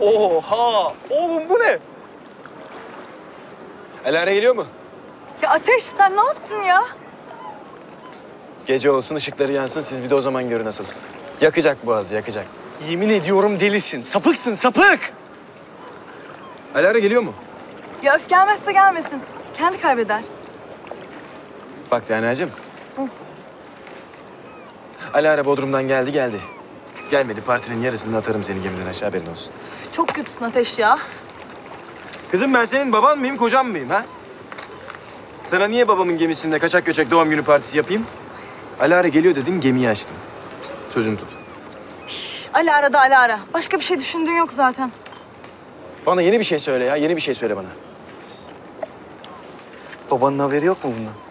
Oha! Oğlum bu ne? Alara geliyor mu? Ya Ateş sen ne yaptın ya? Gece olsun, ışıkları yansın. Siz bir de o zaman görün nasıl. Yakacak boğazı, yakacak. Yemin ediyorum delisin. Sapıksın, sapık. Alara geliyor mu? Ya öf gelmezse gelmesin. Kendi kaybeder. Bak Rana'cığım. Hı. Alara Bodrum'dan geldi. Gelmedi, partinin yarısında atarım seni gemiden aşağı, haberin olsun. Çok kötüsün Ateş ya. Kızım ben senin baban mıyım, kocan mıyım ha? Sana niye babamın gemisinde kaçak göçek doğum günü partisi yapayım? Alara geliyor dedin, gemiyi açtım. Sözünü tut. Alara da Alara. Başka bir şey düşündüğün yok zaten. Bana yeni bir şey söyle ya, yeni bir şey söyle bana. Babanın haberi yok mu bundan?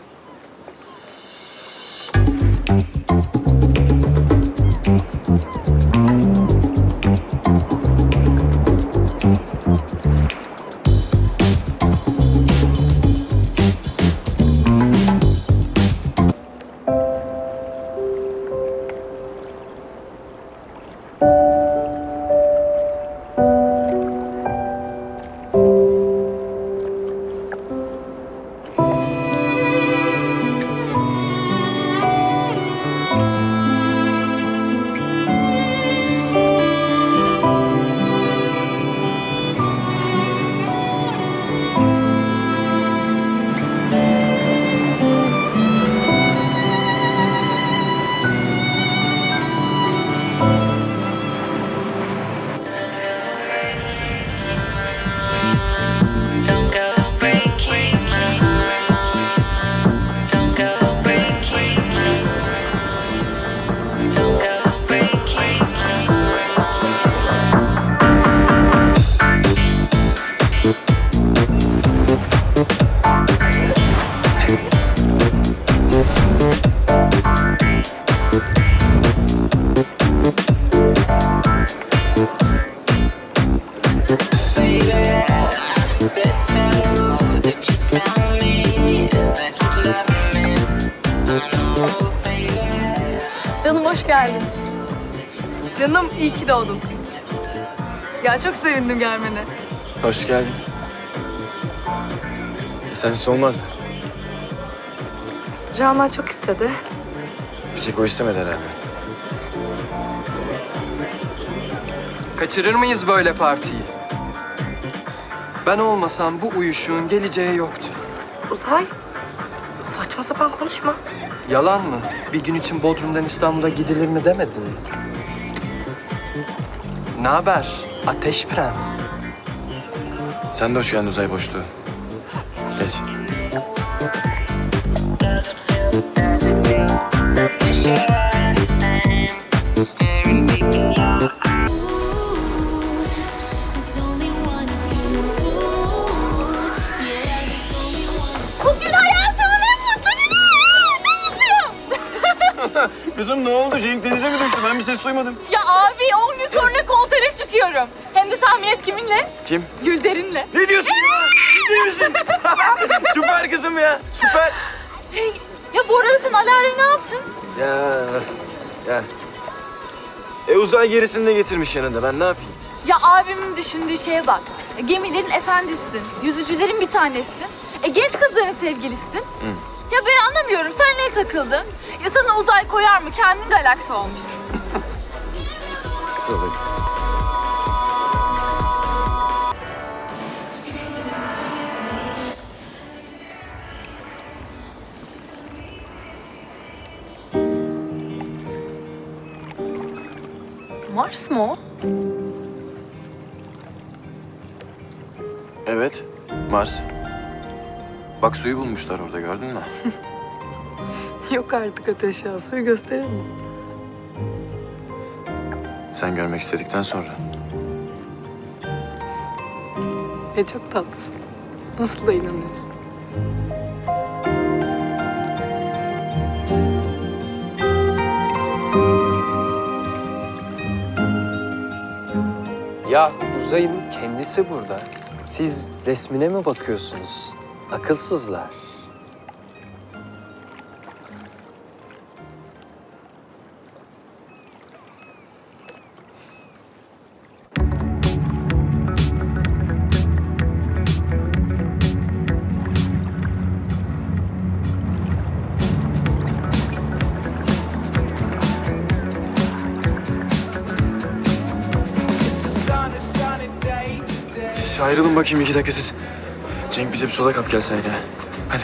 Canım hoş geldin. Canım iyi ki doğdun. Ya çok sevindim gelmene. Hoş geldin. Sensiz olmazdı. Rana çok istedi. Bir tek o istemedi herhalde. Kaçırır mıyız böyle partiyi? Ben olmasam bu uyuşuğun geleceği yoktu. Uzay, saçma sapan konuşma. Yalan mı? Bir gün için Bodrum'dan İstanbul'a gidilir mi demedin mi? Ne haber? Ateş Prens. Sen de hoş geldin uzay boşluğu. Geç. Bugün hayatımın en mutlu günü. Çok mutluyum. Kızım ne oldu? Cenk denize mi düştü? Ben bir ses duymadım. Ya abi 10 gün sonra konsere çıkıyorum. Hem de tahmin et kiminle? Kim? Gülder'inle. Ne diyorsun ya? Ciddi misin? Süper kızım ya. Süper. Ya bu arada sen Alara'yı ne yaptın? Ya. Uzay gerisini de getirmiş yanında. Ben ne yapayım? Ya abimin düşündüğü şeye bak. Gemilerin efendisisin. Yüzücülerin bir tanesisin. Genç kızların sevgilisisin. Hı. Ya ben anlamıyorum. Sen neye takıldın? Ya sana uzay koyar mı? Kendin galaksi olmuş. Salak. Mars mı o? Evet. Mars. Bak suyu bulmuşlar orada, gördün mü? Yok artık Ateş ya. Suyu gösterir mi? Sen görmek istedikten sonra. Ya çok tatlısın. Nasıl da inanıyorsun? Ya uzayın kendisi burada. Siz resmine mi bakıyorsunuz? Akılsızlar. ayrılın bakayım 2 dakika siz. Cenk bize bir soda kap gelseydi. Hadi.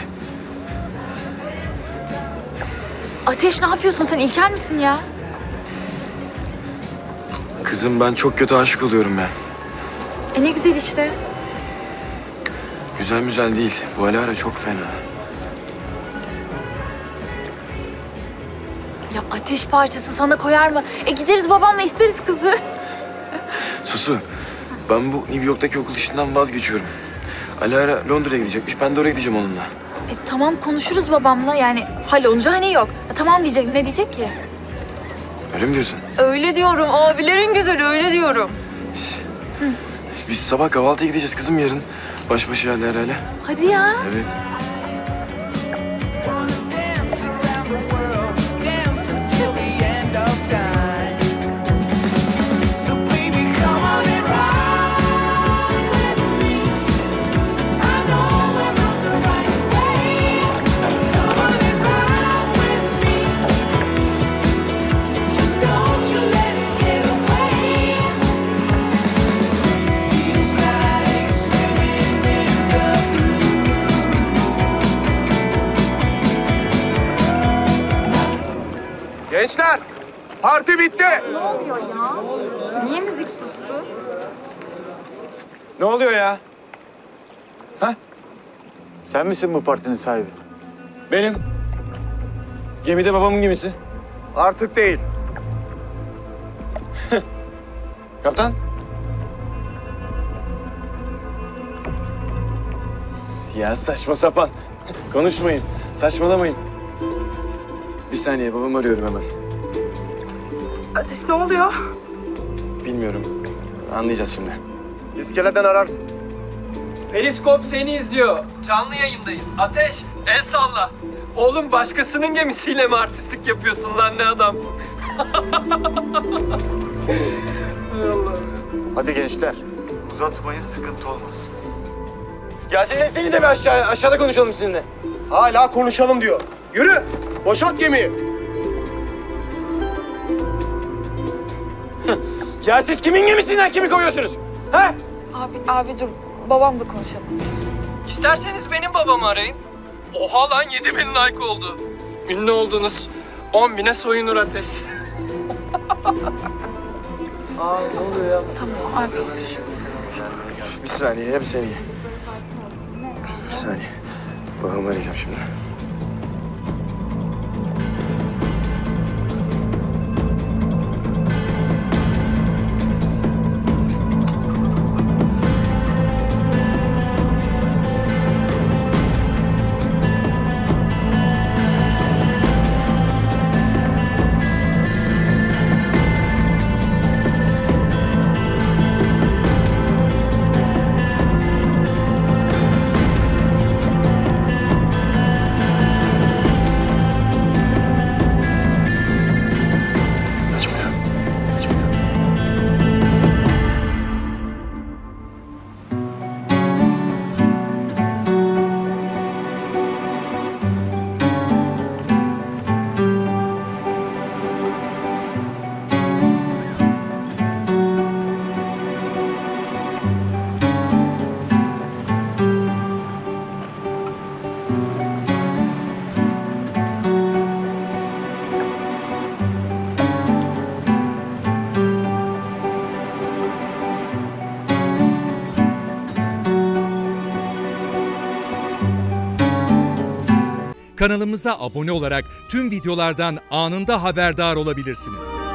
Ateş ne yapıyorsun sen? İlkel misin ya? Kızım ben çok kötü aşık oluyorum ya. Ne güzel işte. Güzel müzel değil. Bu Alara çok fena. Ya ateş parçası sana koyar mı? Gideriz babamla isteriz kızı. Susu, ben bu New York'taki okul işinden vazgeçiyorum. Alara Londra'ya gidecekmiş. Ben de oraya gideceğim onunla. Tamam konuşuruz babamla yani hallolunca hani yok. Tamam diyecek ne diyecek ki? Öyle mi diyorsun? Öyle diyorum abilerin güzeli öyle diyorum. Biz sabah kahvaltıya gideceğiz kızım yarın. Baş başa Alara'yla. Hadi ya. Evet. Dance around the world, dance until the end of time. So baby, come on and ride with me. I know we're on the right way. Come on and ride with me. Just don't you let it get away. Feels like swimming in the Gençler, parti bitti. Niye müzik sustu? Ne oluyor ya? Sen misin bu partinin sahibi? Benim. Gemide babamın gemisi. Artık değil. Kaptan. Ya saçma sapan. Konuşmayın. Saçmalamayın. Bir saniye babamı arıyorum hemen. Ateş ne oluyor? Bilmiyorum. Anlayacağız şimdi. İskeleden ararsın. Periskop seni izliyor. Canlı yayındayız. Ateş, el salla. Oğlum başkasının gemisiyle mi artistlik yapıyorsun lan ne adamsın? Hadi gençler. Uzatmayın, sıkıntı olmasın. Ya siz etsenize bir aşağıya. Aşağıda konuşalım sizinle. Hala konuşalım diyor. Yürü, boşalt gemiyi. Ya siz kimin gemisinden kimi kovuyorsunuz? Ha? Abi dur babamla konuşalım. İsterseniz benim babamı arayın. Oha lan 7000 like oldu. Ünlü oldunuz. 10.000'e soyunur Ateş. Tamam abi. Bir saniye, bir saniye. Bir saniye. Babamı arayacağım şimdi. Açmıyor. Açmıyor. Kanalımıza abone olarak tüm videolardan anında haberdar olabilirsiniz.